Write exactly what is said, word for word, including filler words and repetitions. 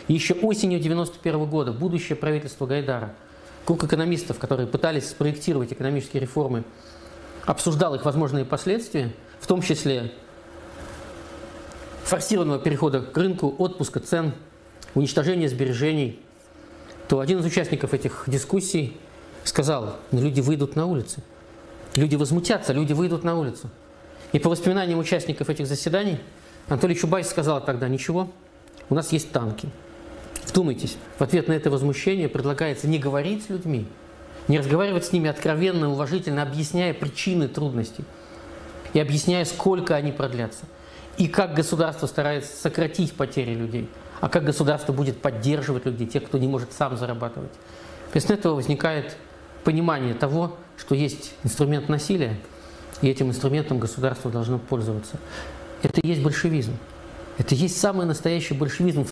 И еще осенью девяносто первого года будущее правительство Гайдара, круг экономистов, которые пытались спроектировать экономические реформы, обсуждал их возможные последствия, в том числе форсированного перехода к рынку, отпуска цен, уничтожения сбережений, то один из участников этих дискуссий сказал: ну, люди выйдут на улицы, люди возмутятся, люди выйдут на улицу. И по воспоминаниям участников этих заседаний Анатолий Чубайс сказал тогда: ничего, у нас есть танки. Вдумайтесь, в ответ на это возмущение предлагается не говорить с людьми, не разговаривать с ними откровенно, уважительно, объясняя причины трудностей и объясняя, сколько они продлятся, и как государство старается сократить потери людей, а как государство будет поддерживать людей, тех, кто не может сам зарабатывать. Вместо этого возникает понимание того, что есть инструмент насилия, и этим инструментом государство должно пользоваться. Это и есть большевизм. Это и есть самый настоящий большевизм,